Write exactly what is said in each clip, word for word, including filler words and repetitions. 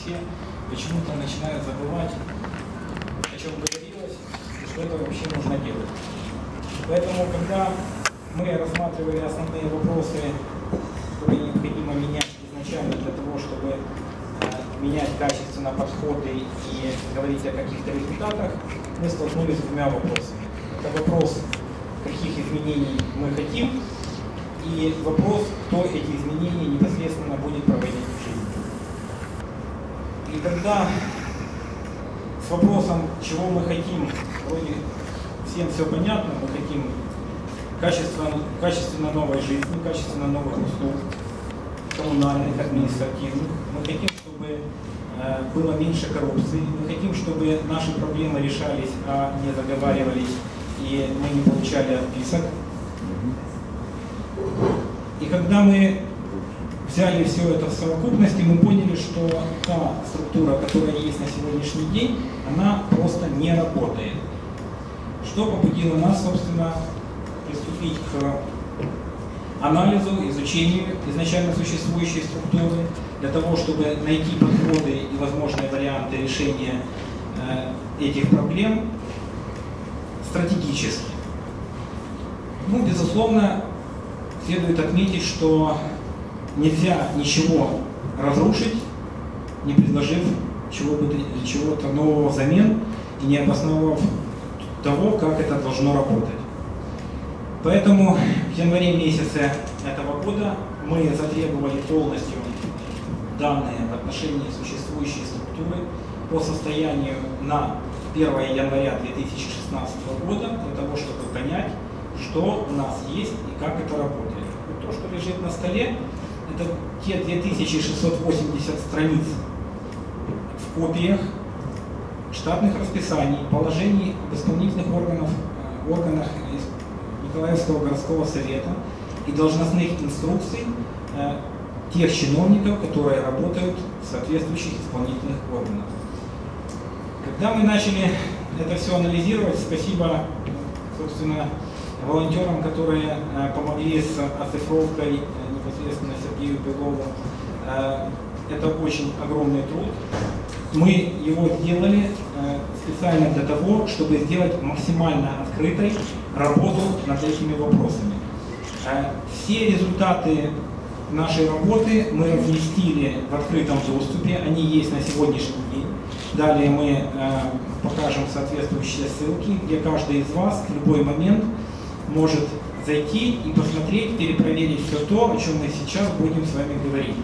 все почему-то начинают забывать, о чем говорилось, и что это вообще нужно делать. Поэтому, когда мы рассматривали основные вопросы, которые необходимо менять изначально для того, чтобы менять качественно подходы и говорить о каких-то результатах, мы столкнулись с двумя вопросами. Это вопрос, каких изменений мы хотим, и вопрос, кто эти изменения непосредственно будет проводить в жизни. И когда с вопросом, чего мы хотим, вроде всем все понятно, мы хотим качественно, качественно новой жизни, качественно новых услуг, коммунальных, административных. Мы хотим, чтобы э, было меньше коррупции. Мы хотим, чтобы наши проблемы решались, а не заговаривались, и мы не получали отписок. И когда мы взяли все это в совокупности, мы поняли, что та структура, которая есть на сегодняшний день, она просто не работает. Что побудило нас, собственно, приступить к анализу, изучению изначально существующей структуры, для того, чтобы найти подходы и возможные варианты решения э, этих проблем стратегически. Ну, безусловно, следует отметить, что нельзя ничего разрушить, не предложив чего-то нового взамен и не обосновав того, как это должно работать. Поэтому в январе месяце этого года мы затребовали полностью данные в отношении существующей структуры по состоянию на первое января две тысячи шестнадцатого года, для того, чтобы понять, что у нас есть и как это работает. Вот то, что лежит на столе, это те две тысячи шестьсот восемьдесят страниц в копиях штатных расписаний, положений об исполнительных органах, органах Николаевского городского совета и должностных инструкций э, тех чиновников, которые работают в соответствующих исполнительных органах. Когда мы начали это все анализировать, спасибо, собственно, волонтерам, которые э, помогли с оцифровкой, э, непосредственно Сергею Белову. Э, это очень огромный труд. Мы его делали э, специально для того, чтобы сделать максимально открытой работу над этими вопросами. Э, все результаты нашей работы мы разместили в открытом доступе, они есть на сегодняшний день. Далее мы э, покажем соответствующие ссылки, где каждый из вас в любой момент может зайти и посмотреть, перепроверить все то, о чем мы сейчас будем с вами говорить.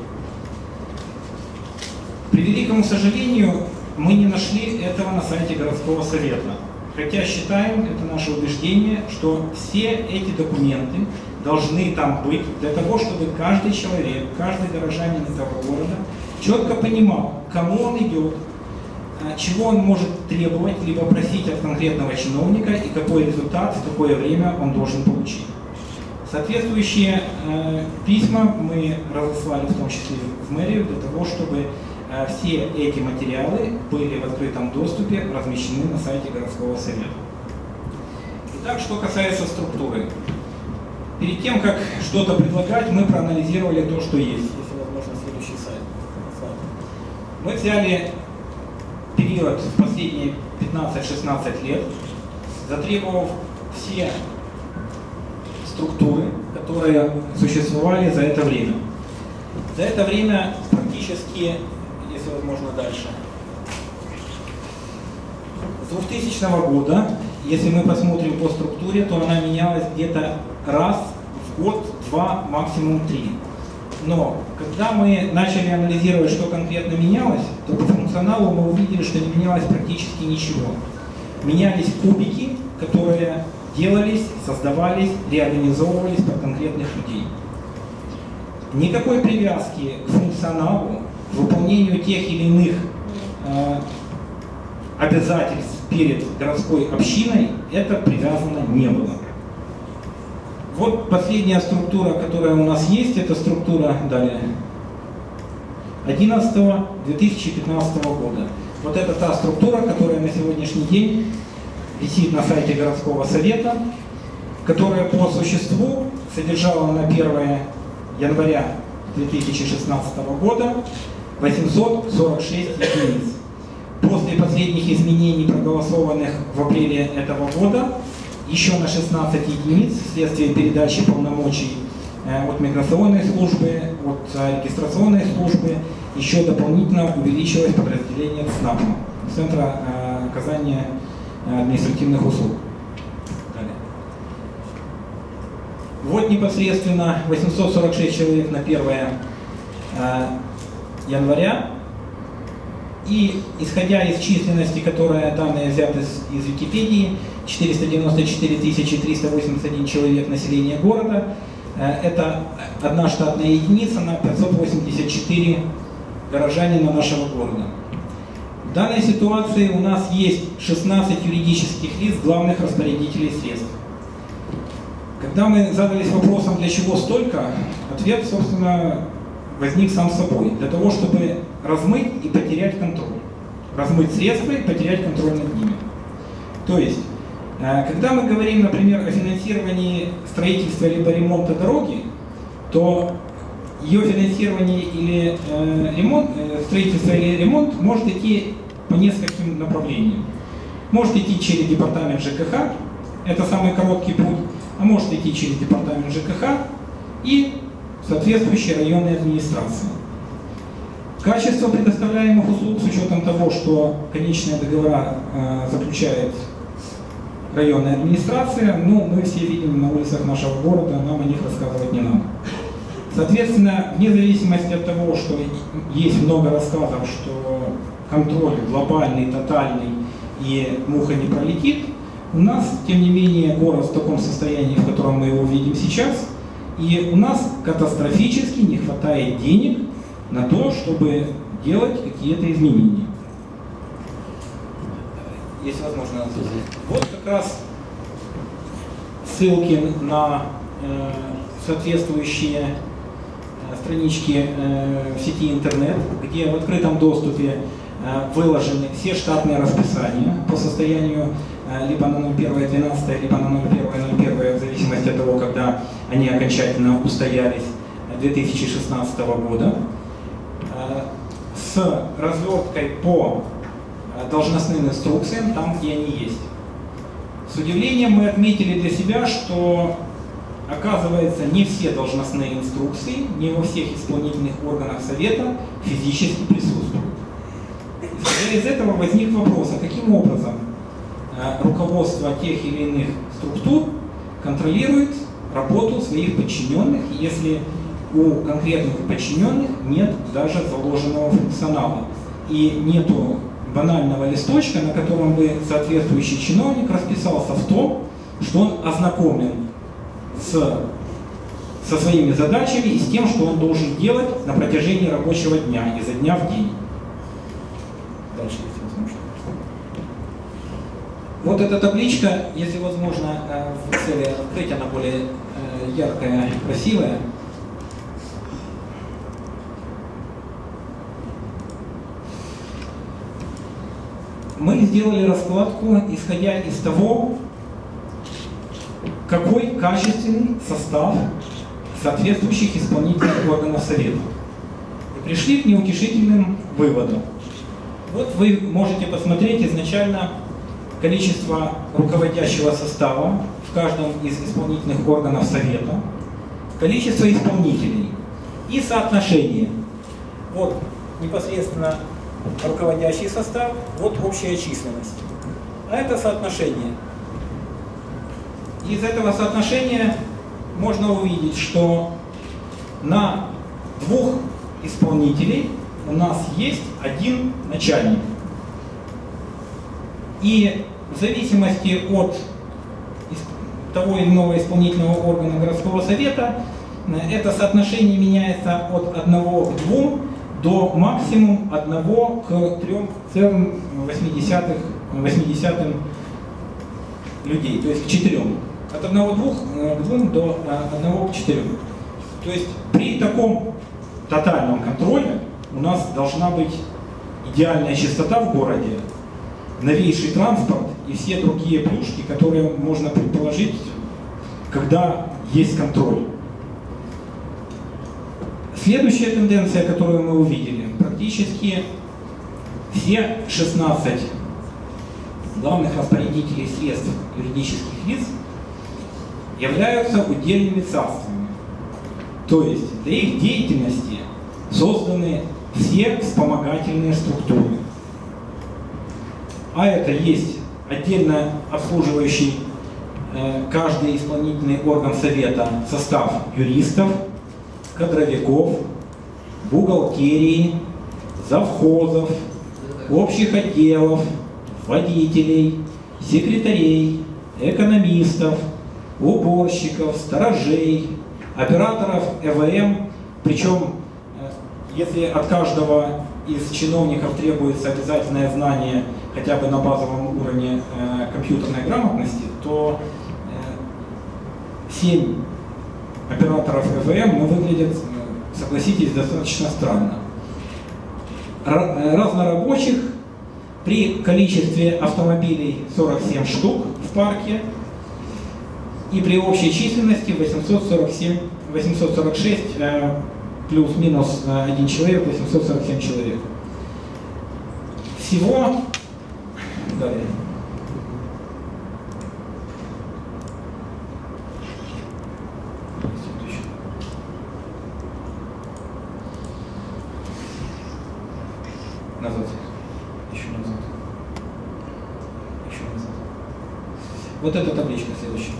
К превеликому сожалению, мы не нашли этого на сайте городского совета. Хотя считаем, это наше убеждение, что все эти документы должны там быть для того, чтобы каждый человек, каждый горожанин этого города четко понимал, к кому он идет, чего он может требовать, либо просить от конкретного чиновника и какой результат в какое время он должен получить. Соответствующие э, письма мы разослали в том числе в мэрию для того, чтобы э, все эти материалы были в открытом доступе, размещены на сайте городского совета. Итак, что касается структуры. Перед тем, как что-то предлагать, мы проанализировали то, что есть. Если возможно, следующий сайт. Мы взяли период в последние пятнадцать-шестнадцать лет, затребовав все структуры, которые существовали за это время. За это время практически, если возможно дальше, с двухтысячного года, если мы посмотрим по структуре, то она менялась где-то раз в год, два, максимум три. Но когда мы начали анализировать, что конкретно менялось, то по функционалу мы увидели, что не менялось практически ничего. Менялись кубики, которые делались, создавались, реорганизовывались под конкретных людей. Никакой привязки к функционалу, к выполнению тех или иных э, обязательств перед городской общиной, это привязано не было. Вот последняя структура, которая у нас есть, это структура далее одиннадцатого две тысячи пятнадцатого года. Вот это та структура, которая на сегодняшний день висит на сайте городского совета, которая по существу содержала на первое января две тысячи шестнадцатого года восемьсот сорок шесть единиц. После последних изменений, проголосованных в апреле этого года, еще на шестнадцать единиц вследствие передачи полномочий от миграционной службы, от регистрационной службы, еще дополнительно увеличилось подразделение ЦНАПа, Центра оказания административных услуг. Далее. Вот непосредственно восемьсот сорок шесть человек на первое января. И исходя из численности, которая данные взяты из, из Википедии, четыреста девяносто четыре тысячи триста восемьдесят один человек населения города, это одна штатная единица на пятьсот восемьдесят четыре горожанина нашего города. В данной ситуации у нас есть шестнадцать юридических лиц, главных распорядителей средств. Когда мы задались вопросом, для чего столько, ответ, собственно, возник сам собой. Для того, чтобы размыть и потерять контроль. Размыть средства и потерять контроль над ними. То есть, когда мы говорим, например, о финансировании строительства либо ремонта дороги, то ее финансирование или э, ремонт, э, строительство или ремонт может идти по нескольким направлениям. Может идти через департамент ЖКХ, это самый короткий путь, а может идти через департамент ЖКХ и соответствующие районные администрации. Качество предоставляемых услуг с учетом того, что конечные договора э, заключает районная администрация, ну, мы все видим на улицах нашего города, нам о них рассказывать не надо. Соответственно, вне зависимости от того, что есть много рассказов, что контроль глобальный, тотальный и муха не пролетит, у нас, тем не менее, город в таком состоянии, в котором мы его видим сейчас, и у нас катастрофически не хватает денег на то, чтобы делать какие-то изменения. Если возможно, вот как раз ссылки на э, соответствующие э, странички э, в сети интернет, где в открытом доступе э, выложены все штатные расписания по состоянию э, либо на ноль первое двенадцатое, либо на ноль первое ноль первое, в зависимости от того, когда они окончательно устоялись, две тысячи шестнадцатого года, э, с разверткой по должностным инструкциям там, где они есть. С удивлением мы отметили для себя, что, оказывается, не все должностные инструкции, не во всех исполнительных органах Совета физически присутствуют. Исходя из этого возник вопрос, а каким образом руководство тех или иных структур контролирует работу своих подчиненных, если у конкретных подчиненных нет даже заложенного функционала и нету банального листочка, на котором бы соответствующий чиновник расписался в том, что он ознакомлен с, со своими задачами и с тем, что он должен делать на протяжении рабочего дня, изо дня в день. Дальше, если возможно. Вот эта табличка, если возможно, в цели открыть, она более яркая, красивая. Мы сделали раскладку, исходя из того, какой качественный состав соответствующих исполнительных органов Совета. И пришли к неутешительным выводам. Вот вы можете посмотреть изначально количество руководящего состава в каждом из исполнительных органов Совета, количество исполнителей и соотношение. Вот непосредственно руководящий состав, вот общая численность. А это соотношение. Из этого соотношения можно увидеть, что на двух исполнителей у нас есть один начальник. И в зависимости от того или иного исполнительного органа городского совета, это соотношение меняется от одного к двум до максимум одного к трём целых восьми десятым людей, то есть к четырем. От одного к двум до одного к четырем. То есть при таком тотальном контроле у нас должна быть идеальная чистота в городе, новейший транспорт и все другие плюшки, которые можно предположить, когда есть контроль. Следующая тенденция, которую мы увидели, Фактически все шестнадцать главных распорядителей средств юридических лиц являются удельными царствами. То есть для их деятельности созданы все вспомогательные структуры. А это есть отдельно обслуживающий э, каждый исполнительный орган совета состав юристов, кадровиков, бухгалтерии, завхозов, общих отделов, водителей, секретарей, экономистов, уборщиков, сторожей, операторов э вэ эм. Причем, если от каждого из чиновников требуется обязательное знание хотя бы на базовом уровне э, компьютерной грамотности, то э, семь операторов э вэ эм ну, выглядят, согласитесь, достаточно странно. Р разнорабочих при количестве автомобилей сорок семь штук в парке и при общей численности восемьсот сорок семь, восемьсот сорок шесть э, плюс-минус один человек, восемьсот сорок семь человек. Всего, далее, назад, еще назад, еще назад. Вот эта табличка следующая.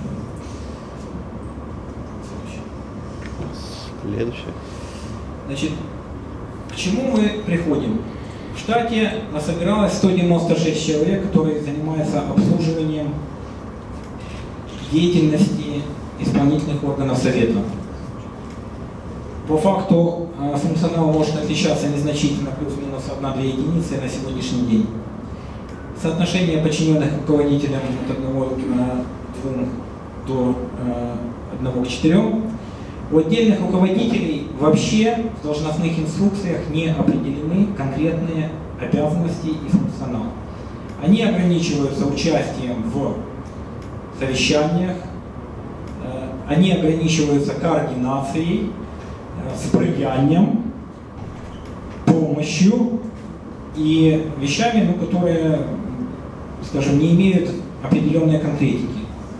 Следующее. Значит, к чему мы приходим? В штате насобиралось сто девяносто шесть человек, которые занимаются обслуживанием деятельности исполнительных органов Совета. По факту функционал может отличаться незначительно, плюс-минус одна-две единицы на сегодняшний день. Соотношение подчиненных руководителям от одного к двум до одного к четырем. У отдельных руководителей вообще в должностных инструкциях не определены конкретные обязанности и функционал. Они ограничиваются участием в совещаниях, они ограничиваются координацией, сприянием, помощью и вещами, ну, которые, скажем, не имеют определенной конкретики.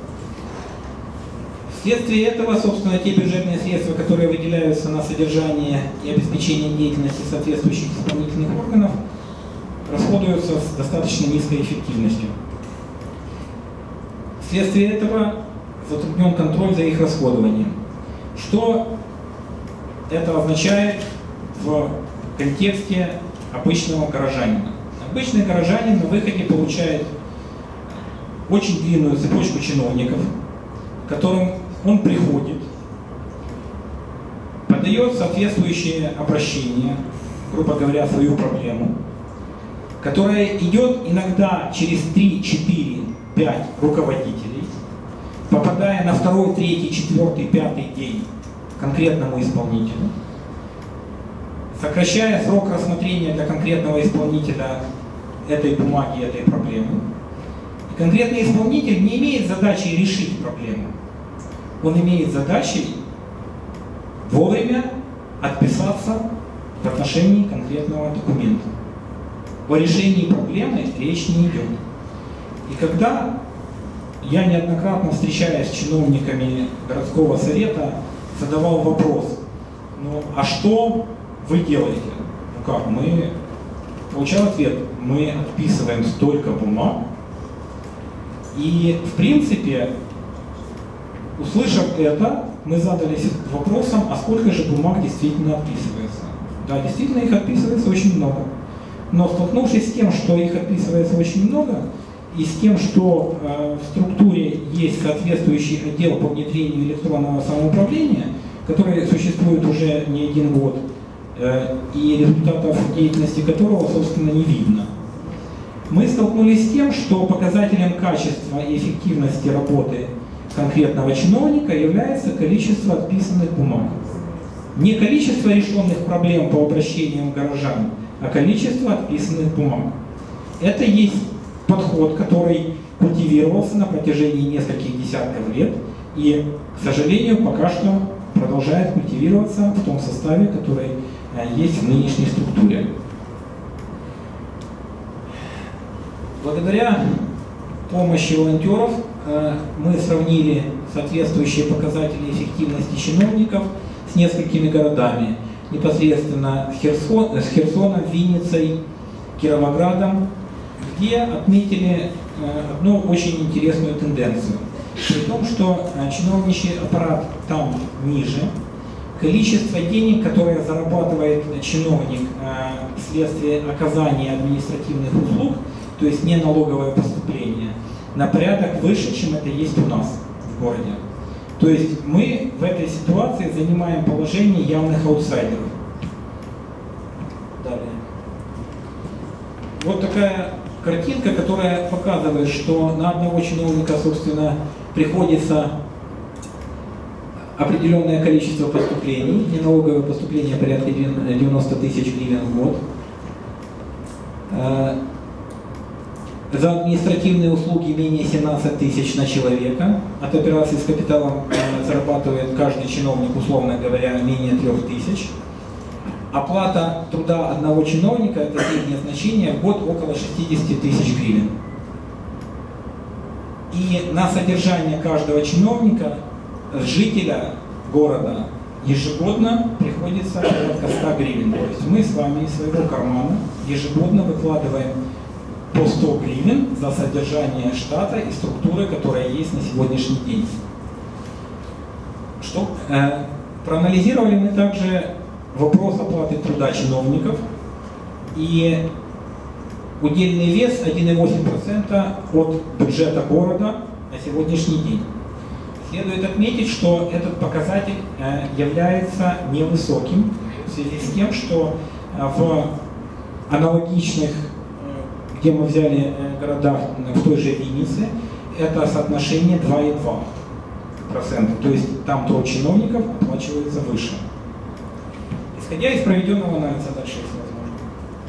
Вследствие этого, собственно, те бюджетные средства, которые выделяются на содержание и обеспечение деятельности соответствующих исполнительных органов, расходуются с достаточно низкой эффективностью. Вследствие этого затруднен контроль за их расходованием. Что это означает в контексте обычного горожанина? Обычный горожанин на выходе получает очень длинную цепочку чиновников, к которым он приходит, подает соответствующее обращение, грубо говоря, свою проблему, которая идет иногда через три, четыре, пять руководителей, попадая на второй, третий, четвертый, пятый день конкретному исполнителю, сокращая срок рассмотрения для конкретного исполнителя этой бумаги, этой проблемы. И конкретный исполнитель не имеет задачи решить проблему. Он имеет задачи вовремя отписаться в отношении конкретного документа. О решении проблемы речь не идет. И когда я неоднократно, встречаясь с чиновниками городского совета, задавал вопрос: ну а что вы делаете? Ну как, мы, получал ответ: мы отписываем столько бумаг. И в принципе, услышав это, мы задались вопросом, а сколько же бумаг действительно отписывается. Да, действительно их отписывается очень много. Но столкнувшись с тем, что их отписывается очень много, и с тем, что э, в структуре есть соответствующий отдел по внедрению электронного самоуправления, который существует уже не один год, э, и результатов деятельности которого, собственно, не видно, мы столкнулись с тем, что показателем качества и эффективности работы конкретного чиновника является количество отписанных бумаг. Не количество решенных проблем по обращениям горожан, а количество отписанных бумаг. Это есть подход, который культивировался на протяжении нескольких десятков лет и, к сожалению, пока что продолжает культивироваться в том составе, который есть в нынешней структуре. Благодаря помощи волонтеров мы сравнили соответствующие показатели эффективности чиновников с несколькими городами. Непосредственно с, Херсон, с Херсоном, Винницей, Кировоградом, где отметили одну очень интересную тенденцию. При том, что чиновничий аппарат там ниже, количество денег, которое зарабатывает чиновник вследствие оказания административных услуг, то есть не налоговое поступление, на порядок выше, чем это есть у нас в городе. То есть мы в этой ситуации занимаем положение явных аутсайдеров. Далее. Вот такая картинка, которая показывает, что на одного чиновника, собственно, приходится определенное количество поступлений, неналоговое поступление порядка девяноста тысяч гривен в год. За административные услуги менее семнадцати тысяч на человека. От операций с капиталом зарабатывает каждый чиновник, условно говоря, менее трёх тысяч. Оплата труда одного чиновника, это среднее значение, в год около шестидесяти тысяч гривен. И на содержание каждого чиновника, жителя города, ежегодно приходится порядка ста гривен. То есть мы с вами из своего кармана ежегодно выкладываем по сто гривен за содержание штата и структуры, которая есть на сегодняшний день. Что, э, проанализировали мы также вопрос оплаты труда чиновников, и удельный вес один и восемь десятых процента от бюджета города на сегодняшний день. Следует отметить, что этот показатель э, является невысоким в связи с тем, что э, в аналогичных, где мы взяли города в той же Виннице, это соотношение два и два десятых процента. То есть там труд чиновников оплачивается выше. Исходя из проведенного анализа, дальше, если возможно.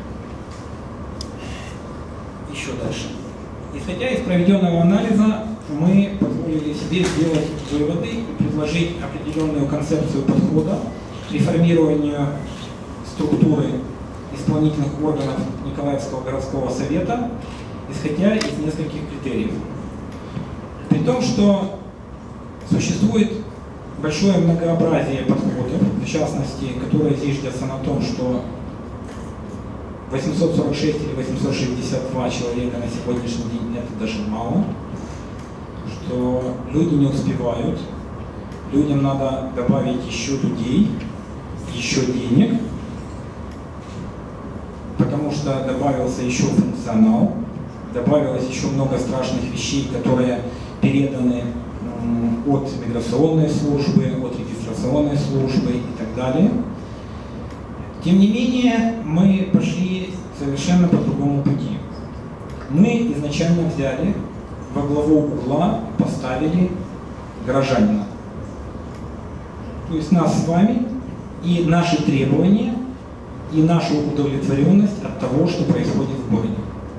Еще дальше. Исходя из проведенного анализа, мы позволили себе сделать выводы и предложить определенную концепцию подхода к реформированию структуры исполнительных органов Николаевского городского совета, исходя из нескольких критериев. При том, что существует большое многообразие подходов, в частности, которые зиждятся на том, что восемьсот сорок шесть или восемьсот шестьдесят два человека на сегодняшний день это даже мало, что люди не успевают, людям надо добавить еще людей, еще денег, потому что добавился еще функционал, добавилось еще много страшных вещей, которые переданы от миграционной службы, от регистрационной службы и так далее. Тем не менее, мы пошли совершенно по другому пути. Мы изначально взяли во главу угла, поставили горожанина. То есть нас с вами и наши требования, и нашу удовлетворенность от того, что происходит в городе.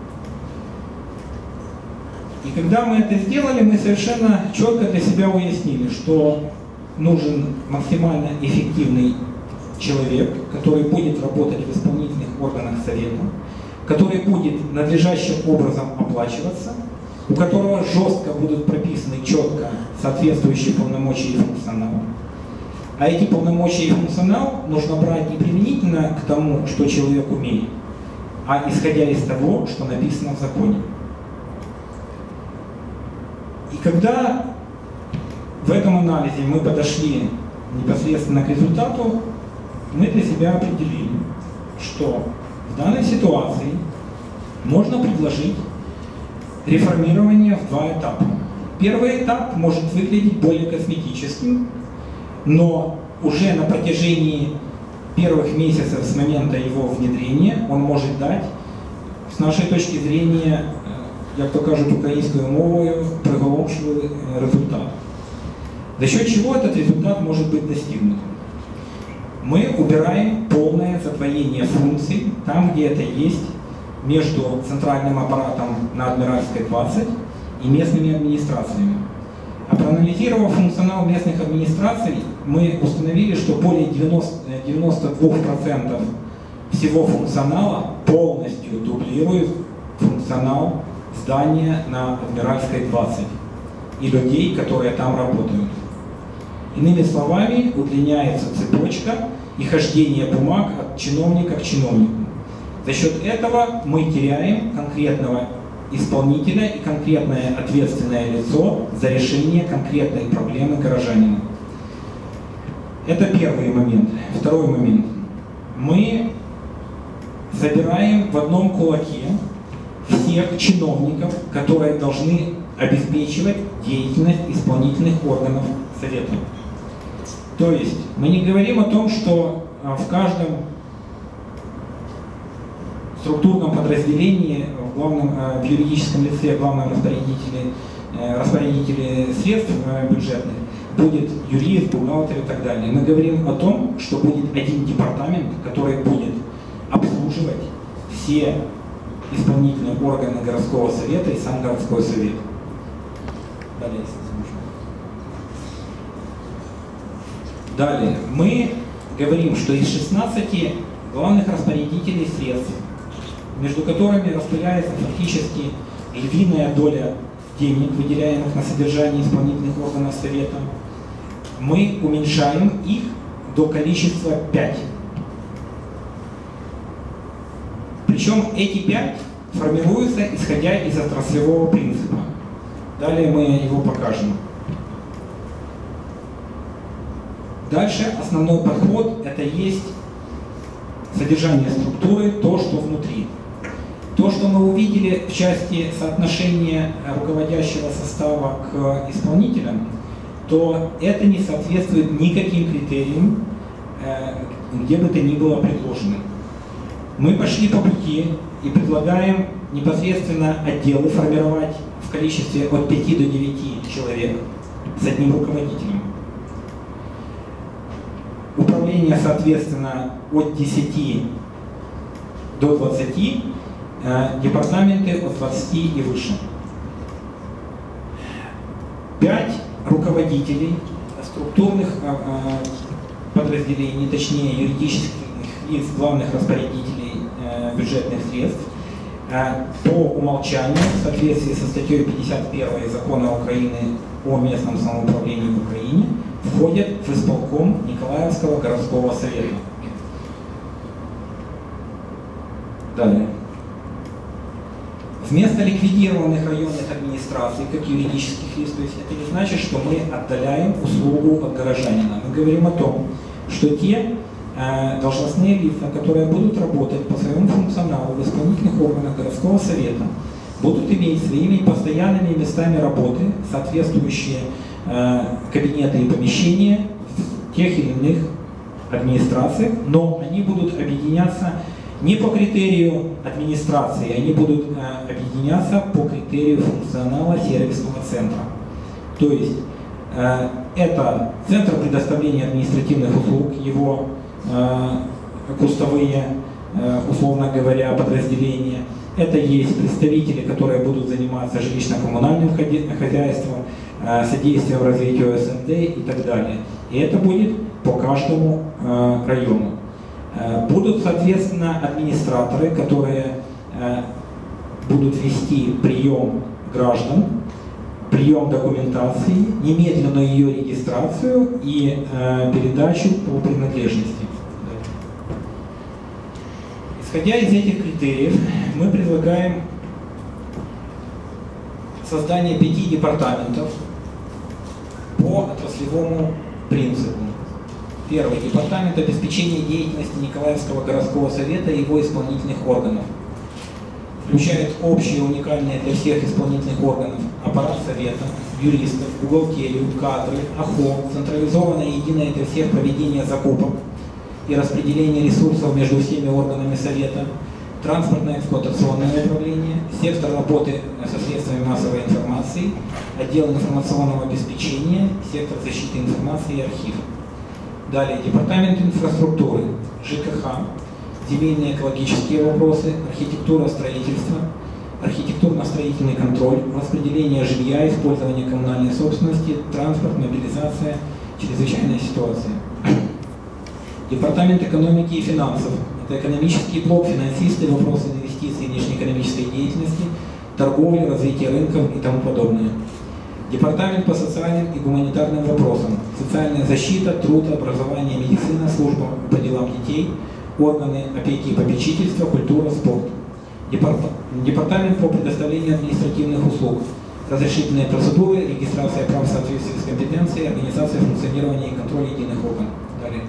И когда мы это сделали, мы совершенно четко для себя уяснили, что нужен максимально эффективный человек, который будет работать в исполнительных органах совета, который будет надлежащим образом оплачиваться, у которого жестко будут прописаны четко соответствующие полномочия и функционал. А эти полномочия и функционал нужно брать не применительно к тому, что человек умеет, а исходя из того, что написано в законе. И когда в этом анализе мы подошли непосредственно к результату, мы для себя определили, что в данной ситуации можно предложить реформирование в два этапа. Первый этап может выглядеть более косметическим, но уже на протяжении первых месяцев с момента его внедрения он может дать, с нашей точки зрения, як то кажуть українською мовою, приголомшливый результат. За счет чего этот результат может быть достигнут? Мы убираем полное задвоение функций там, где это есть, между центральным аппаратом на Адмиральской двадцать и местными администрациями. А проанализировав функционал местных администраций, мы установили, что более девяноста двух процентов всего функционала полностью дублирует функционал здание на Адмиральской двадцать и людей, которые там работают. Иными словами, удлиняется цепочка и хождение бумаг от чиновника к чиновнику. За счет этого мы теряем конкретного исполнителя и конкретное ответственное лицо за решение конкретной проблемы горожанина. Это первый момент. Второй момент. Мы собираем в одном кулаке всех чиновников, которые должны обеспечивать деятельность исполнительных органов Совета. То есть мы не говорим о том, что в каждом структурном подразделении, в, главном, в юридическом лице, главном распорядителе, распорядителе средств бюджетных будет юрист, бухгалтер и так далее. Мы говорим о том, что будет один департамент, который будет обслуживать все исполнительные органы городского совета и сам городской совет. Далее, если нужно. Далее, мы говорим, что из шестнадцати главных распорядителей средств, между которыми распределяется фактически львиная доля денег, выделяемых на содержание исполнительных органов Совета, мы уменьшаем их до количества пять. Причем эти пять формируются, исходя из отраслевого принципа. Далее мы его покажем. Дальше основной подход – это есть содержание структуры, то, что внутри. То, что мы увидели в части соотношения руководящего состава к исполнителям, то это не соответствует никаким критериям, где бы то ни было предложено. Мы пошли по пути и предлагаем непосредственно отделы формировать в количестве от пяти до девяти человек с одним руководителем. Управление, соответственно, от десяти до двадцати, департаменты от двадцати и выше. Пять руководителей структурных подразделений, точнее юридических лиц, главных распорядителей бюджетных средств, по умолчанию, в соответствии со статьей пятьдесят первой Закона Украины о местном самоуправлении в Украине, входят в исполком Николаевского городского совета. Далее. Вместо ликвидированных районных администраций, как юридических лиц, то есть это не значит, что мы отдаляем услугу от горожанина. Мы говорим о том, что те э, должностные лица, которые будут работать по своему функционалу в исполнительных органах городского совета, будут иметь своими постоянными местами работы соответствующие э, кабинеты и помещения в тех или иных администрациях, но они будут объединяться не по критерию администрации, они будут э, объединяться по критерию функционала сервисного центра. То есть э, это центр предоставления административных услуг, его э, кустовые, э, условно говоря, подразделения. Это есть представители, которые будут заниматься жилищно-коммунальным хозяйством, э, содействием развитию эс эм дэ и так далее. И это будет по каждому э, району. Будут, соответственно, администраторы, которые э, будут вести прием граждан, прием документации, немедленную ее регистрацию и э, передачу по принадлежности. Исходя из этих критериев, мы предлагаем создание пяти департаментов по отраслевому принципу. Первый. Департамент обеспечения деятельности Николаевского городского совета и его исполнительных органов. Включает общие, уникальные для всех исполнительных органов аппарат совета, юристов, бухгалтерию, кадры, ОХО, централизованное единое для всех проведение закупок и распределение ресурсов между всеми органами совета, транспортно-эксплуатационное управление, сектор работы со средствами массовой информации, отдел информационного обеспечения, сектор защиты информации и архив. Далее, департамент инфраструктуры, жэ ка ха, земельные экологические вопросы, архитектура строительства, архитектурно-строительный контроль, распределение жилья, использование коммунальной собственности, транспорт, мобилизация, чрезвычайная ситуация. Департамент экономики и финансов, это экономический блок, финансисты, вопросы инвестиций и внешнеэкономической деятельности, торговли, развития рынков и тому подобное. Департамент по социальным и гуманитарным вопросам, социальная защита, труд, образование, медицина, служба по делам детей, органы опеки и попечительства, культура, спорт. Департамент по предоставлению административных услуг, разрешительные процедуры, регистрация прав в соответствии с компетенцией, организация функционирования и контроль единых органов. Далее.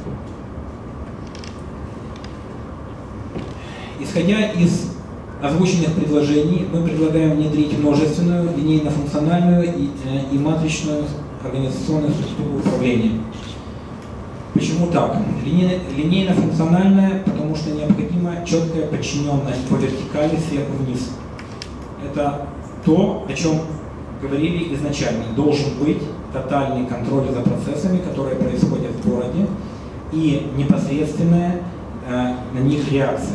Исходя из озвученных предложений, мы предлагаем внедрить множественную, линейно-функциональную и, и матричную организационную структуру управления. Почему так? Линейно-функциональная, потому что необходима четкая подчиненность по вертикали сверху вниз. Это то, о чем говорили изначально. Должен быть тотальный контроль за процессами, которые происходят в городе, и непосредственная э, на них реакция.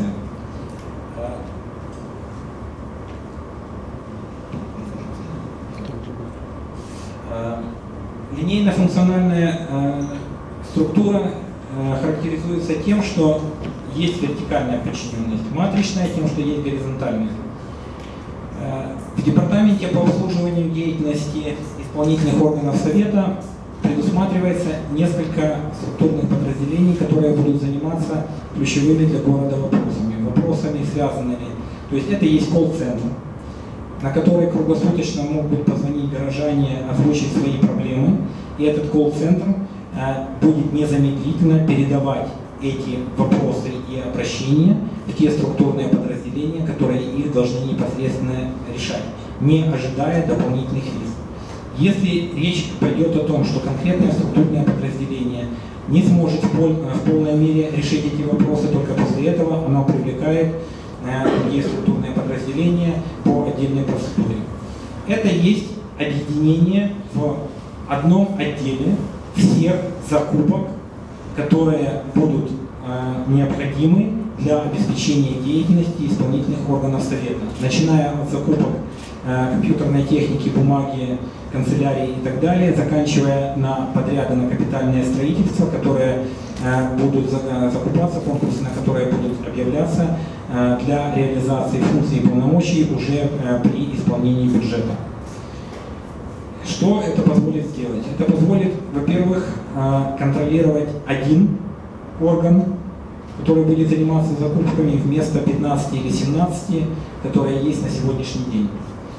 Линейно-функциональная э, структура э, характеризуется тем, что есть вертикальная подчиненность, матричная тем, что есть горизонтальная. Э, в Департаменте по обслуживанию деятельности исполнительных органов Совета предусматривается несколько структурных подразделений, которые будут заниматься ключевыми для города вопросами, вопросами связанными. То есть это есть колл-центр, на который круглосуточно могут позвонить горожане, озвучить свои проблемы, и этот колл-центр э, будет незамедлительно передавать эти вопросы и обращения в те структурные подразделения, которые их должны непосредственно решать, не ожидая дополнительных лиц. Если речь пойдет о том, что конкретное структурное подразделение не сможет в, пол, в полной мере решить эти вопросы, только после этого оно привлекает другие структурные подразделения по отдельной процедуре. Это есть объединение в одном отделе всех закупок, которые будут э, необходимы для обеспечения деятельности исполнительных органов Совета, начиная от закупок э, компьютерной техники, бумаги, канцелярии и так далее, заканчивая на подряды на капитальное строительство, которые э, будут за, э, закупаться, конкурсы на которые будут объявляться для реализации функций и полномочий уже при исполнении бюджета. Что это позволит сделать? Это позволит, во-первых, контролировать один орган, который будет заниматься закупками вместо пятнадцати или семнадцати, которые есть на сегодняшний день.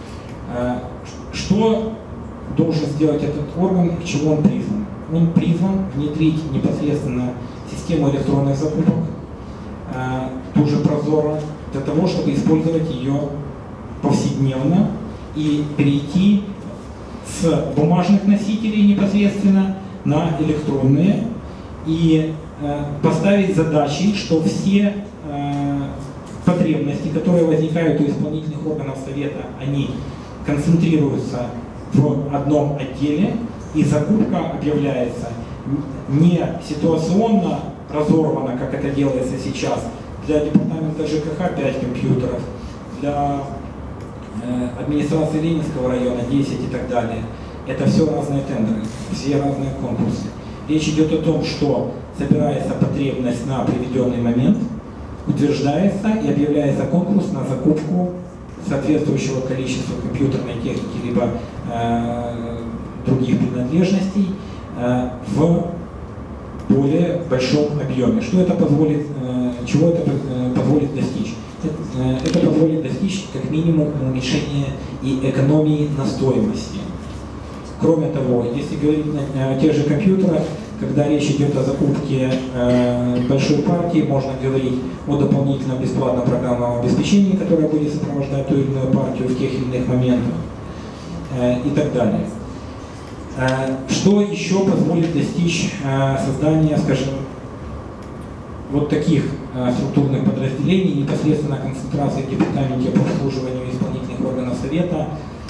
Что должен сделать этот орган, к чему он призван? Он призван внедрить непосредственно систему электронных закупок, тоже прозоро, для того, чтобы использовать ее повседневно и перейти с бумажных носителей непосредственно на электронные и э, поставить задачи, что все э, потребности, которые возникают у исполнительных органов Совета, они концентрируются в одном отделе, и закупка объявляется не ситуационно разорвано, как это делается сейчас. Для департамента ЖКХ пять компьютеров, для э, администрации Ленинского района десять и так далее. Это все разные тендеры, все разные конкурсы. Речь идет о том, что собирается потребность на определенный момент, утверждается и объявляется конкурс на закупку соответствующего количества компьютерной техники либо э, других принадлежностей э, в более большом объеме. Что это позволит, чего это позволит достичь? Это позволит достичь как минимум уменьшения и экономии на стоимости. Кроме того, если говорить о тех же компьютерах, когда речь идет о закупке большой партии, можно говорить о дополнительном бесплатном программном обеспечении, которое будет сопровождать ту или иную партию в тех или иных моментах и так далее. Что еще позволит достичь создания, скажем, вот таких структурных подразделений, непосредственно концентрации в Департаменте по обслуживанию исполнительных органов Совета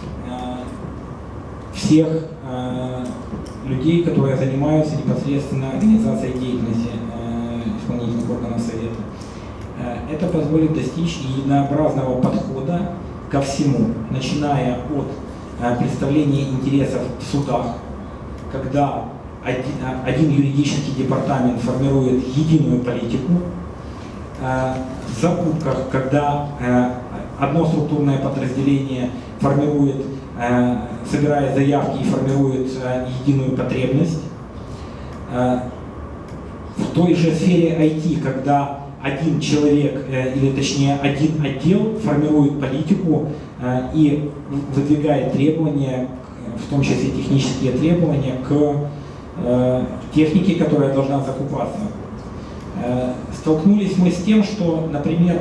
всех людей, которые занимаются непосредственно организацией деятельности исполнительных органов Совета. Это позволит достичь единообразного подхода ко всему, начиная от представление интересов в судах, когда один, один юридический департамент формирует единую политику, в закупках, когда одно структурное подразделение формирует, собирает заявки и формирует единую потребность. В той же сфере ай ти, когда один человек, или точнее один отдел формирует политику и выдвигает требования, в том числе технические требования, к технике, которая должна закупаться. Столкнулись мы с тем, что, например,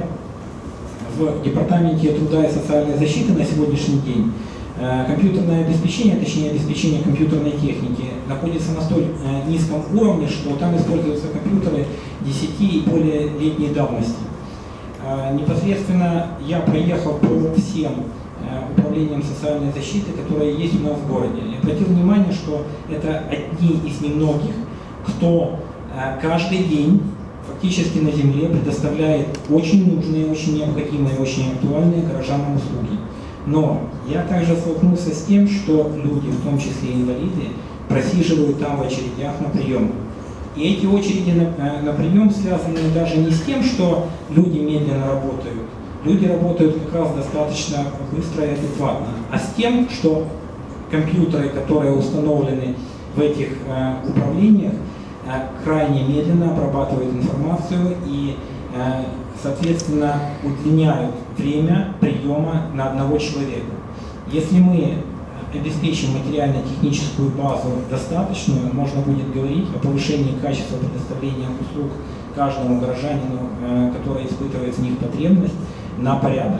в Департаменте труда и социальной защиты на сегодняшний день компьютерное обеспечение, точнее обеспечение компьютерной техники, находится на столь низком уровне, что там используются компьютеры десяти и более летней давности. Непосредственно я проехал по всем управлениям социальной защиты, которые есть у нас в городе. И обратил внимание, что это одни из немногих, кто каждый день фактически на земле предоставляет очень нужные, очень необходимые, очень актуальные горожанам услуги. Но я также столкнулся с тем, что люди, в том числе инвалиды, просиживают там в очередях на прием. И эти очереди на, на прием связаны даже не с тем, что люди медленно работают. Люди работают как раз достаточно быстро и адекватно, а с тем, что компьютеры, которые установлены в этих э, управлениях, э, крайне медленно обрабатывают информацию и э, соответственно, удлиняют время приема на одного человека. Если мы обеспечим материально-техническую базу достаточную, можно будет говорить о повышении качества предоставления услуг каждому горожанину, который испытывает в них потребность, на порядок.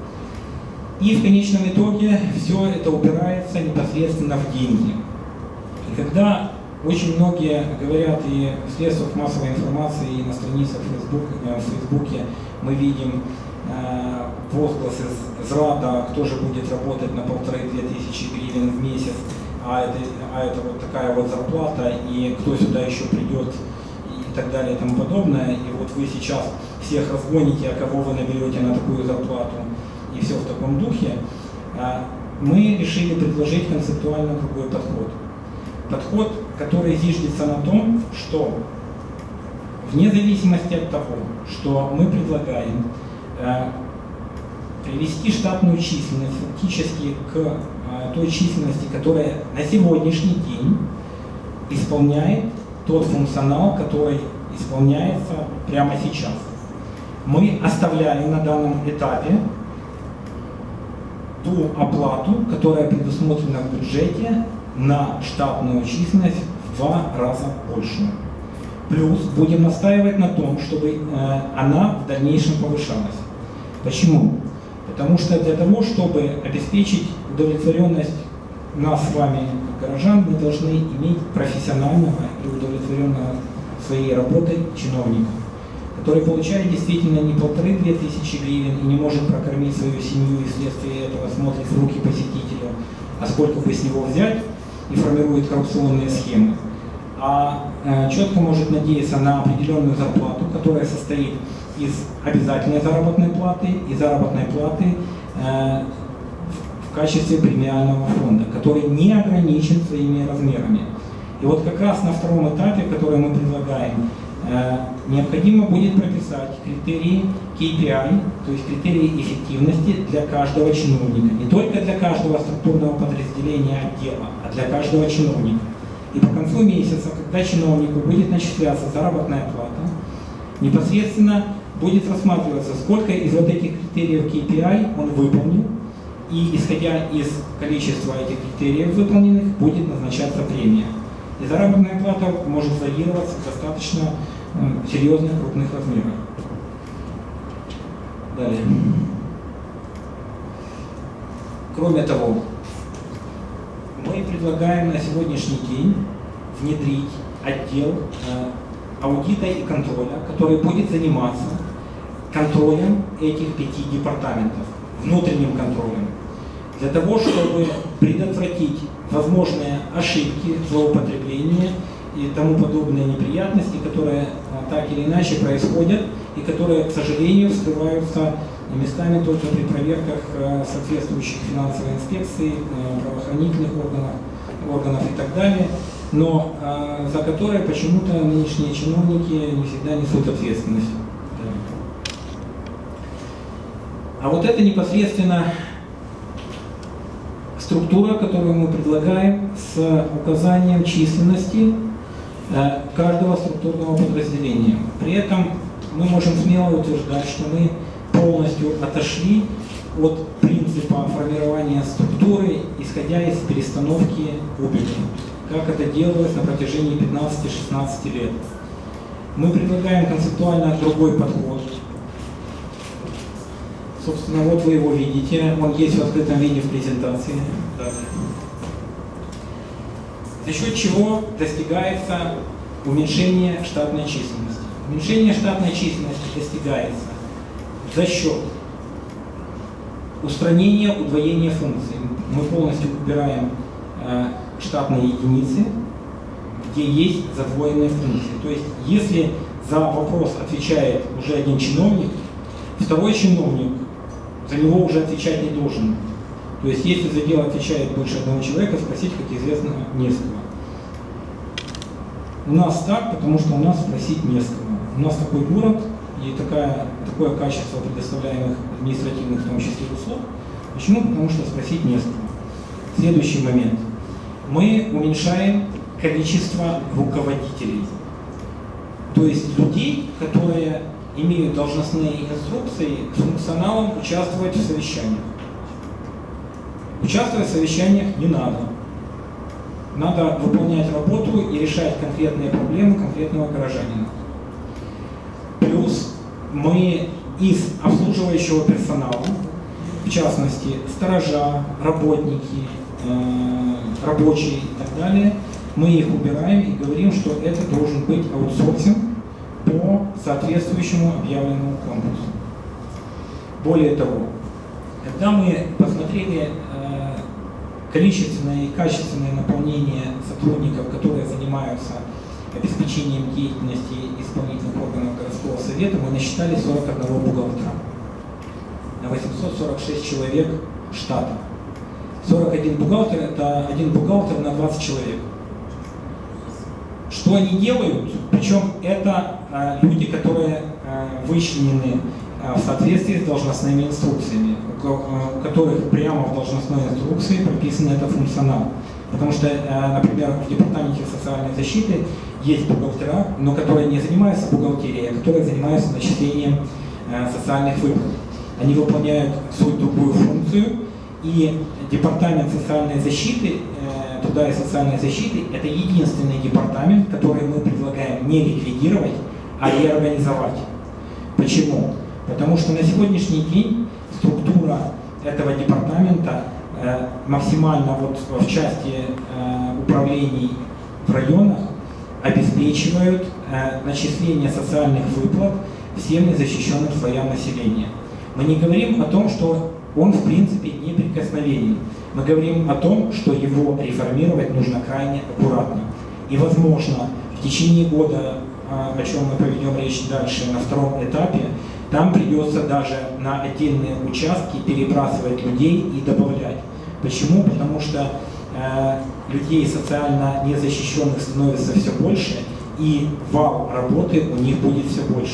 И в конечном итоге все это упирается непосредственно в деньги. И когда очень многие говорят, и в средствах массовой информации, и на страницах Facebook, в Фейсбуке мы видим э, возгласы зрада, кто же будет работать на полторы-две тысячи гривен в месяц, а это, а это вот такая вот зарплата, и кто сюда еще придет, и так далее и тому подобное. И вот вы сейчас всех разгоните, а кого вы наберете на такую зарплату, и все в таком духе. Э, мы решили предложить концептуально другой подход. Подход, который зиждется на том, что вне зависимости от того, что мы предлагаем э, привести штатную численность фактически к э, той численности, которая на сегодняшний день исполняет тот функционал, который исполняется прямо сейчас. Мы оставляем на данном этапе ту оплату, которая предусмотрена в бюджете, на штатную численность в два раза больше. Плюс будем настаивать на том, чтобы э, она в дальнейшем повышалась. Почему? Потому что для того, чтобы обеспечить удовлетворенность нас с вами, как горожан, мы должны иметь профессионального и удовлетворенного своей работой чиновника, который получает действительно не полторы-две тысячи гривен и не может прокормить свою семью и вследствие этого смотрит в руки посетителю, а сколько бы с него взять, и формирует коррупционные схемы, а э, четко может надеяться на определенную зарплату, которая состоит из обязательной заработной платы и заработной платы э, в качестве премиального фонда, который не ограничен своими размерами. И вот как раз на втором этапе, который мы предлагаем, э, необходимо будет прописать критерии кей пи ай, то есть критерии эффективности для каждого чиновника. Не только для каждого структурного подразделения отдела, а для каждого чиновника. И по концу месяца, когда чиновнику будет начисляться заработная плата, непосредственно будет рассматриваться, сколько из вот этих критериев кей пи ай он выполнил, и исходя из количества этих критериев выполненных, будет назначаться премия. И заработная плата может варьироваться в достаточно э, серьезных крупных размерах. Далее. Кроме того, мы предлагаем на сегодняшний день внедрить отдел э, аудита и контроля, который будет заниматься контролем этих пяти департаментов, внутренним контролем, для того, чтобы предотвратить возможные ошибки, злоупотребления и тому подобные неприятности, которые а, так или иначе происходят и которые, к сожалению, вскрываются местами только при проверках а, соответствующих финансовой инспекций, а, правоохранительных органов, органов и так далее, но а, за которые почему-то нынешние чиновники не всегда несут ответственность. А вот это непосредственно структура, которую мы предлагаем с указанием численности каждого структурного подразделения. При этом мы можем смело утверждать, что мы полностью отошли от принципа формирования структуры, исходя из перестановки убыли, как это делалось на протяжении пятнадцати-шестнадцати лет. Мы предлагаем концептуально другой подход. Собственно, вот вы его видите, он есть в открытом виде в презентации. За счет чего достигается уменьшение штатной численности? Уменьшение штатной численности достигается за счет устранения удвоения функций. Мы полностью убираем э, штатные единицы, где есть задвоенные функции. То есть, если за вопрос отвечает уже один чиновник, второй чиновник за него уже отвечать не должен. То есть, если за дело отвечает больше одного человека, спросить, как известно, не с кого. У нас так, потому что у нас спросить не с кого. У нас такой город и такая, такое качество предоставляемых административных, в том числе, услуг. Почему? Потому что спросить не с кого. Следующий момент. Мы уменьшаем количество руководителей. То есть людей, которые имеют должностные инструкции, с функционалом участвовать в совещаниях. Участвовать в совещаниях не надо. Надо выполнять работу и решать конкретные проблемы конкретного горожанина. Плюс мы из обслуживающего персонала, в частности, сторожа, работники, э, рабочие и так далее, мы их убираем и говорим, что это должен быть аутсорсинг по соответствующему объявленному конкурсу. Более того, когда мы посмотрели э, количественное и качественное наполнение сотрудников, которые занимаются обеспечением деятельности исполнительных органов городского совета, мы насчитали сорок одного бухгалтера на восемьсот сорок шесть человек штата. сорок один бухгалтер – это один бухгалтер на двадцать человек. Что они делают? Причем это э, люди, которые э, вычленены э, в соответствии с должностными инструкциями, у, э, у которых прямо в должностной инструкции прописан это функционал. Потому что, э, например, в департаменте социальной защиты есть бухгалтера, но которые не занимаются бухгалтерией, а которые занимаются начислением э, социальных выплат. Они выполняют свою другую функцию, и департамент социальной защиты, э, труда и социальной защиты, это единственный департамент, который мы предлагаем не ликвидировать, а реорганизовать. Почему? Потому что на сегодняшний день структура этого департамента э, максимально вот в части э, управлений в районах обеспечивают э, начисление социальных выплат всем незащищенным слоям населения. Мы не говорим о том, что он в принципе неприкосновенен. Мы говорим о том, что его реформировать нужно крайне аккуратно. И возможно, в течение года, о чем мы поведем речь дальше на втором этапе, там придется даже на отдельные участки перебрасывать людей и добавлять. Почему? Потому что э, людей социально незащищенных становится все больше, и вал работы у них будет все больше.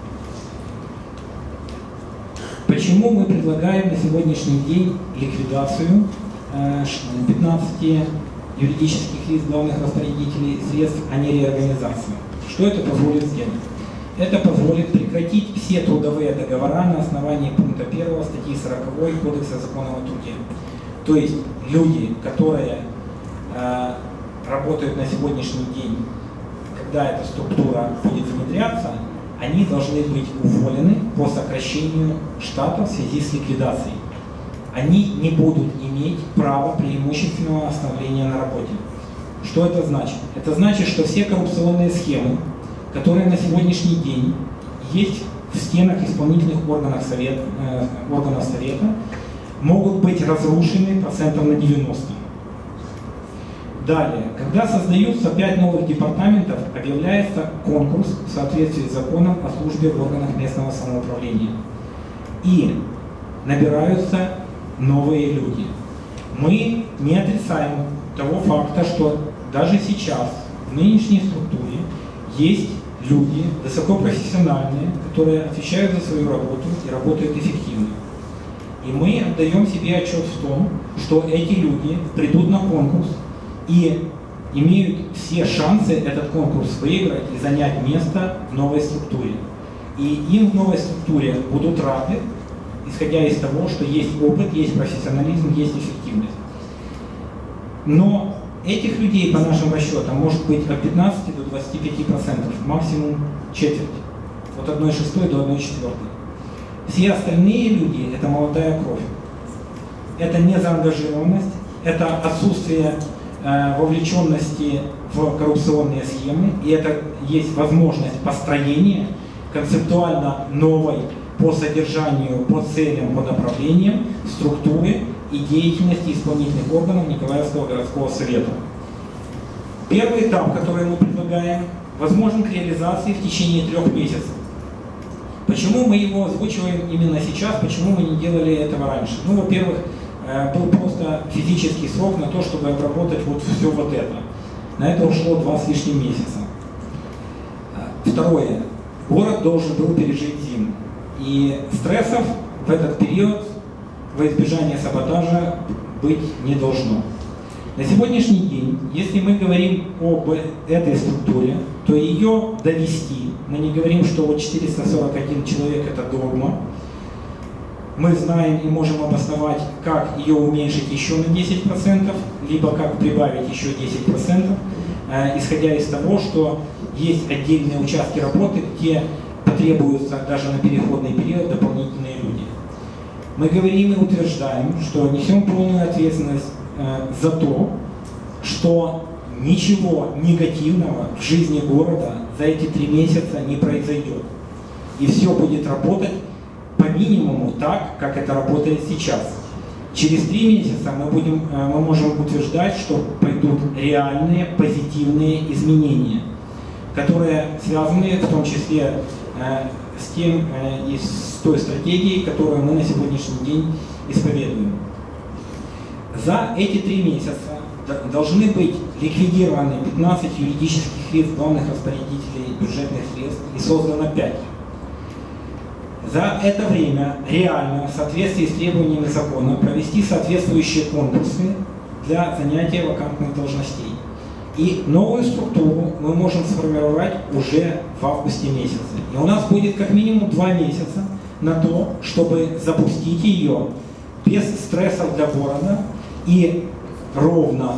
Почему мы предлагаем на сегодняшний день ликвидацию э, пятнадцати юридических лиц, главных распорядителей средств, а не реорганизацию? Что это позволит сделать? Это позволит прекратить все трудовые договора на основании пункта первого статьи сороковой Кодекса закона о труде. То есть люди, которые э, работают на сегодняшний день, когда эта структура будет внедряться, они должны быть уволены по сокращению штата в связи с ликвидацией. Они не будут иметь права преимущественного остановления на работе. Что это значит? Это значит, что все коррупционные схемы, которые на сегодняшний день есть в стенах исполнительных органов совета, э, органов совета, могут быть разрушены процентов на девяносто. Далее, когда создаются пять новых департаментов, объявляется конкурс в соответствии с законом о службе в органах местного самоуправления. И набираются новые люди. Мы не отрицаем того факта, что даже сейчас в нынешней структуре есть люди высокопрофессиональные, которые отвечают за свою работу и работают эффективно. И мы отдаем себе отчет в том, что эти люди придут на конкурс и имеют все шансы этот конкурс выиграть и занять место в новой структуре. И им в новой структуре будут рады, исходя из того, что есть опыт, есть профессионализм, есть эффективность. Но этих людей, по нашим расчетам, может быть от пятнадцати до двадцати пяти процентов, максимум четверть, от одной шестой до одной четвертой. Все остальные люди – это молодая кровь. Это незаангажированность, это отсутствие э, вовлеченности в коррупционные схемы, и это есть возможность построения концептуально новой по содержанию, по целям, по направлениям структуры и деятельности исполнительных органов Николаевского городского совета. Первый этап, который мы предлагаем, возможен к реализации в течение трех месяцев. Почему мы его озвучиваем именно сейчас, почему мы не делали этого раньше? Ну, во-первых, был просто физический срок на то, чтобы обработать вот все вот это. На это ушло два с лишним месяца. Второе. Город должен был пережить зиму. И стрессов в этот период во избежание саботажа быть не должно. На сегодняшний день, если мы говорим об этой структуре, то ее довести, мы не говорим, что вот четыреста сорок один человек это догма, мы знаем и можем обосновать, как ее уменьшить еще на десять процентов, либо как прибавить еще десять процентов, исходя из того, что есть отдельные участки работы, где потребуются даже на переходный период дополнительные люди. Мы говорим и утверждаем, что несем полную ответственность э, за то, что ничего негативного в жизни города за эти три месяца не произойдет. И все будет работать по минимуму так, как это работает сейчас. Через три месяца мы, будем, э, мы можем утверждать, что пойдут реальные позитивные изменения, которые связаны в том числе э, с тем э, и с той стратегией, которую мы на сегодняшний день исповедуем. За эти три месяца должны быть ликвидированы пятнадцать юридических лиц, главных распорядителей бюджетных средств, и создано пять. За это время реально, в соответствии с требованиями закона, провести соответствующие конкурсы для занятия вакантных должностей. И новую структуру мы можем сформировать уже в августе месяце. И у нас будет как минимум два месяца на то, чтобы запустить ее без стрессов для города и ровно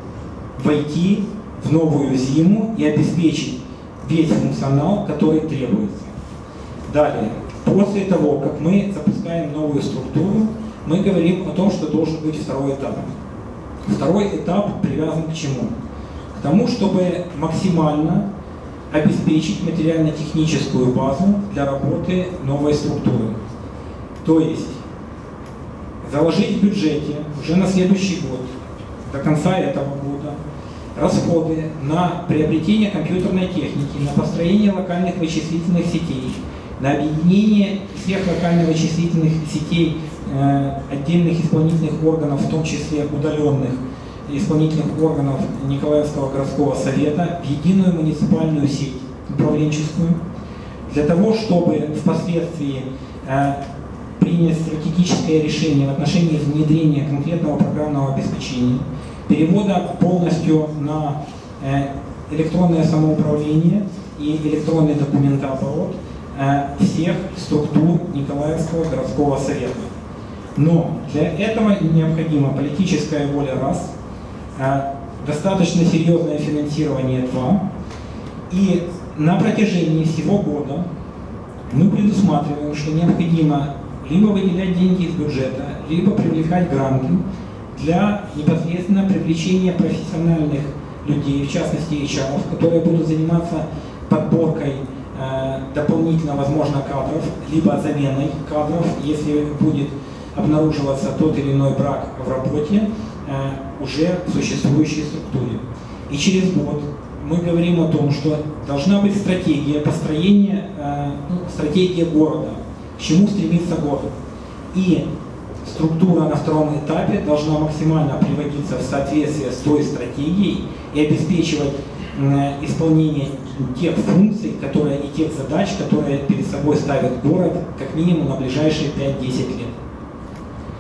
войти в новую зиму и обеспечить весь функционал, который требуется. Далее, после того, как мы запускаем новую структуру, мы говорим о том, что должен быть второй этап. Второй этап привязан к чему? К тому, чтобы максимально обеспечить материально-техническую базу для работы новой структуры. То есть заложить в бюджете уже на следующий год, до конца этого года, расходы на приобретение компьютерной техники, на построение локальных вычислительных сетей, на объединение всех локальных вычислительных сетей э, отдельных исполнительных органов, в том числе удаленных исполнительных органов Николаевского городского совета, в единую муниципальную сеть управленческую, для того, чтобы впоследствии э, принять стратегическое решение в отношении внедрения конкретного программного обеспечения, перевода полностью на э, электронное самоуправление и электронный документооборот э, всех структур Николаевского городского совета. Но для этого необходима политическая воля раз, э, достаточно серьезное финансирование два, и на протяжении всего года мы предусматриваем, что необходимо либо выделять деньги из бюджета, либо привлекать гранты для непосредственно привлечения профессиональных людей, в частности эйч ар, которые будут заниматься подборкой э, дополнительно, возможно, кадров, либо заменой кадров, если будет обнаруживаться тот или иной брак в работе э, уже в существующей структуре. И через год мы говорим о том, что должна быть стратегия построения, э, ну, стратегия города, к чему стремится город. И структура на втором этапе должна максимально приводиться в соответствие с той стратегией и обеспечивать э, исполнение тех функций, которые, и тех задач, которые перед собой ставит город как минимум на ближайшие пять-десять лет.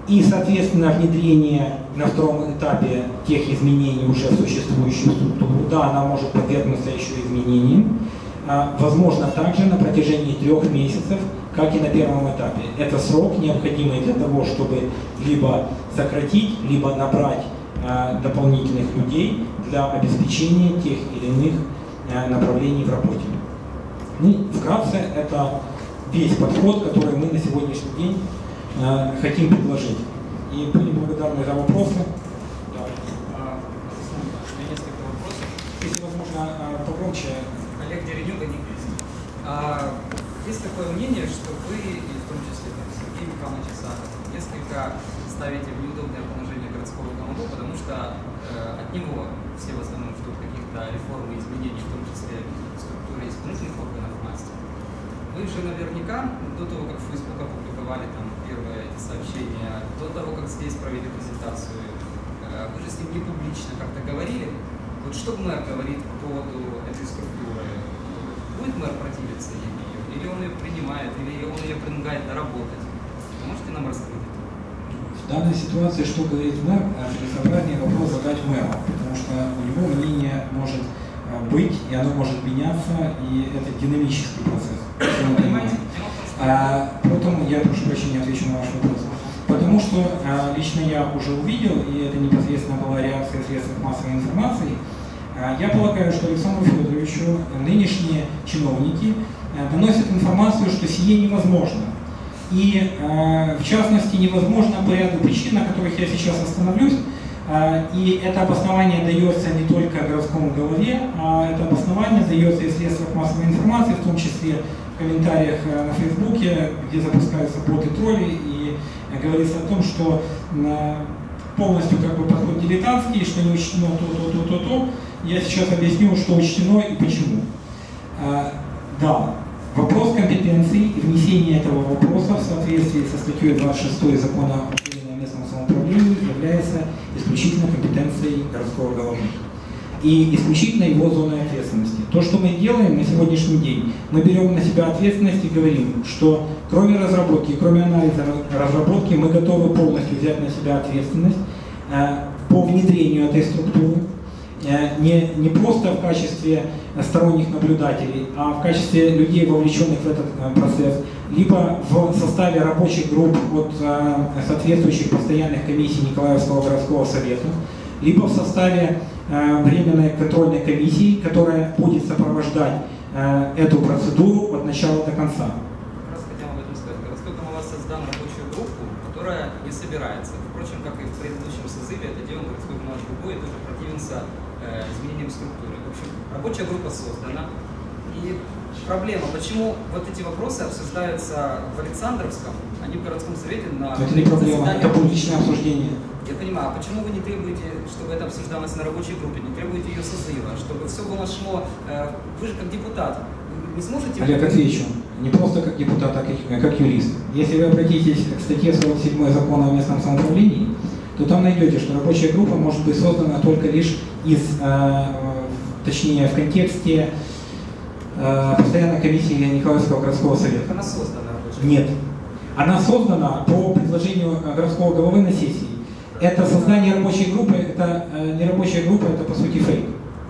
и, соответственно, внедрение на втором этапе тех изменений уже в существующую структуру. Да, она может подвергнуться еще изменениям. Возможно, также на протяжении трех месяцев, как и на первом этапе. Это срок, необходимый для того, чтобы либо сократить, либо набрать дополнительных людей для обеспечения тех или иных направлений в работе. Ну, вкратце, это весь подход, который мы на сегодняшний день э, хотим предложить. И будем благодарны за вопросы. Да. А, несколько вопросов. Если возможно, погромче. Олег Деренюк, Николаевич. А, есть такое мнение, что вы, и в том числе там, Сергей Михайлович Сахаров, несколько ставите в неудобное положение городского голову, потому что э, от него все в основном ждут каких-то реформ и изменений, в том числе в структуре исполнительных органов власти. Вы же наверняка, до того, как в Facebook опубликовали там первые эти сообщения, до того, как здесь провели презентацию, э, вы же с ним не публично как-то говорили. Вот что мэр говорит по поводу этой структуры? Будет мэр противиться ей? Или он ее принимает, или он ее предлагает доработать? Можете нам раскрыть? В данной ситуации, что говорит мэр, целесообразнее вопрос задать мэру, потому что у него мнение может быть, и оно может меняться, и это динамический процесс. А, поэтому я, прошу прощения, отвечу на ваш вопрос. Потому что а, лично я уже увидел, и это непосредственно была реакция средств массовой информации, а, я полагаю, что Александру Федоровичу нынешние чиновники а, доносят информацию, что сие невозможно. И, э, в частности, невозможно по ряду причин, на которых я сейчас остановлюсь. Э, и это обоснование дается не только городскому голове, а это обоснование дается и в средствах массовой информации, в том числе в комментариях э, на Фейсбуке, где запускаются боты-тролли, и э, говорится о том, что э, полностью как бы подход дилетантский, что не учтено то, то, то, то, то. Я сейчас объясню, что учтено и почему. Э, да. Вопрос компетенции и внесения этого вопроса в соответствии со статьей двадцать шестой Закона о местном самоуправлении является исключительно компетенцией городского головы и исключительно его зоной ответственности. То, что мы делаем на сегодняшний день, мы берем на себя ответственность и говорим, что кроме разработки, кроме анализа разработки, мы готовы полностью взять на себя ответственность э, по внедрению этой структуры. Не, не просто в качестве сторонних наблюдателей, а в качестве людей, вовлеченных в этот процесс, либо в составе рабочих групп от соответствующих постоянных комиссий Николаевского городского совета, либо в составе временной контрольной комиссии, которая будет сопровождать эту процедуру от начала до конца. Как раз хотел об этом сказать. Городской голова создал рабочую группу, которая не собирается. Впрочем, как и в предыдущем созыве, это дело городской голова Любой тоже противился изменением структуры. В общем, рабочая группа создана. И проблема, почему вот эти вопросы обсуждаются в Александровском, а не в городском совете на... Это не проблема, это публичное обсуждение. Я понимаю, а почему вы не требуете, чтобы это обсуждалось на рабочей группе, не требуете ее созыва, чтобы все было шло... Вы же как депутат, не сможете... Олег, отвечу. Не просто как депутат, а как, как юрист. Если вы обратитесь к статье сорок седьмой Закона о местном самоуправлении, то там найдете, что рабочая группа может быть создана только лишь из, э, точнее, в контексте э, постоянной комиссии Николаевского городского совета. Она создана рабочая? Нет. Она создана по предложению городского головы на сессии. Это создание рабочей группы, это э, не рабочая группа, это по сути фейк.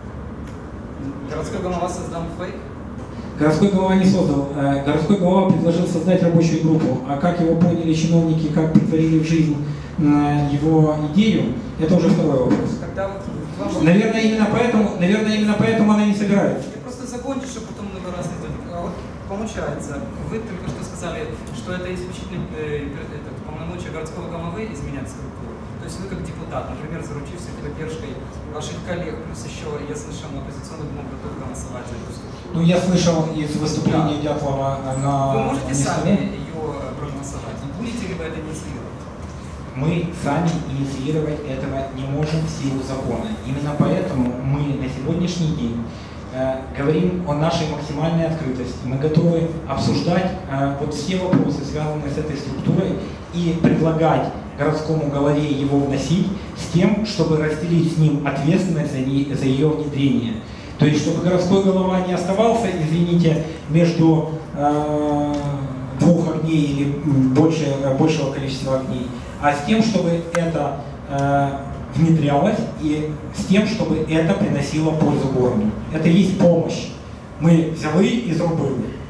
Городской голова создал фейк? Городской голова не создал. Городской голова предложил создать рабочую группу, а как его поняли чиновники, как притворили в жизнь его идею, это уже второй вопрос. Тогда вот, наверное, именно поэтому, наверное, именно поэтому она не собирается. Я просто закончу, чтобы потом много раз не говорить. А вот получается, вы только что сказали, что это исключительно э, это, полномочия городского головы изменять структуру. То есть вы как депутат, например, заручившись поддержкой ваших коллег, плюс еще, я слышал, оппозиционный блок готов голосовать за эту структуру. Ну, я слышал из выступления да. Дятлова на... Вы можете сами ее проголосовать? Будете ли вы это инициировать? Мы сами инициировать этого не можем в силу закона. Именно поэтому мы на сегодняшний день э, говорим о нашей максимальной открытости. Мы готовы обсуждать э, вот все вопросы, связанные с этой структурой, и предлагать городскому голове его вносить с тем, чтобы разделить с ним ответственность за, не, за ее внедрение. То есть, чтобы городской голова не оставался, извините, между э, двух огней или больше, большего количества огней, а с тем, чтобы это э, внедрялось и с тем, чтобы это приносило пользу городу. Это и есть помощь. Мы взяли и зробили.